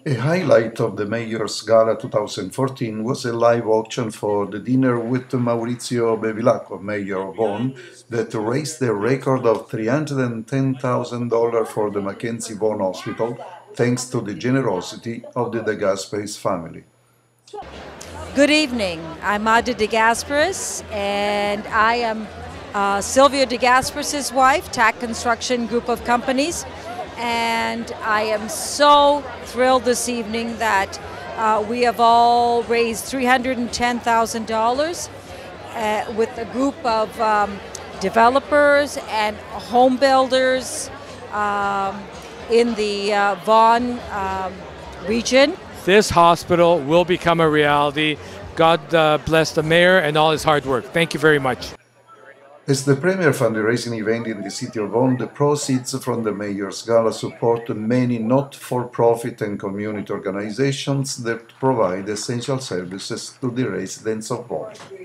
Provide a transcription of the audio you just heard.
A highlight of the Mayor's Gala 2014 was a live auction for the dinner with Maurizio Bevilacqua, Mayor of Bonn, that raised a record of $310,000 for the Mackenzie Bonn Hospital, thanks to the generosity of the De Gasperis family. Good evening. I'm Ada De Gasperis, and I am Silvio De Gasperis' wife, TAC Construction Group of Companies. And I am so thrilled this evening that we have all raised $310,000 with a group of developers and home builders in the Vaughan region. This hospital will become a reality. God bless the mayor and all his hard work. Thank you very much. As the premier fundraising event in the city of Bonn, the proceeds from the Mayor's Gala support many not-for-profit and community organizations that provide essential services to the residents of Bonn.